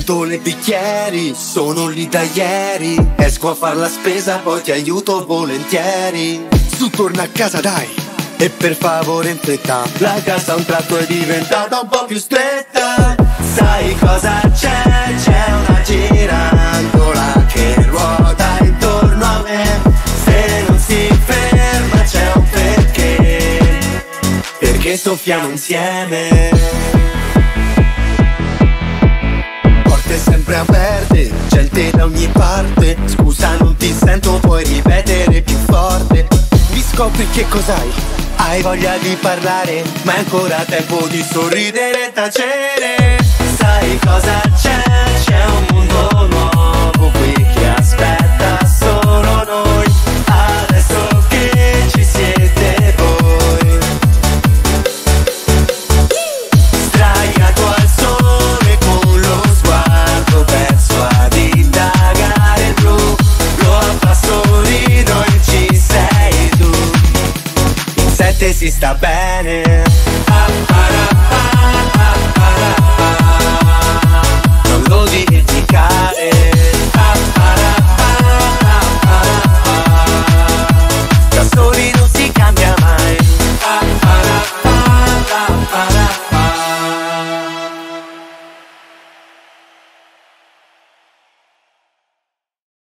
pentole e bicchieri, sono lì da ieri. Esco a far la spesa, poi ti aiuto volentieri. Su, torna a casa dai, e per favore in fretta, la casa a un tratto è diventata un po' più stretta. Sai cosa c'è? C'è una girandola che ruota intorno a me. Se non si ferma c'è un perché soffiamo insieme. Porte sempre aperte, gente da ogni parte. Scusa non ti sento, puoi ripetere più forte. Mi scopri che cos'hai? Hai voglia di parlare, ma è ancora tempo di sorridere e tacere. Sai cosa c'è? C'è un mondo nuovo qui che aspetta solo noi. Adesso che ci siete voi, sdraiato al sole con lo sguardo perso ad indagare il blu. Lo abbasso di noi, ci sei tu. In sette si sta bene. Non lo dici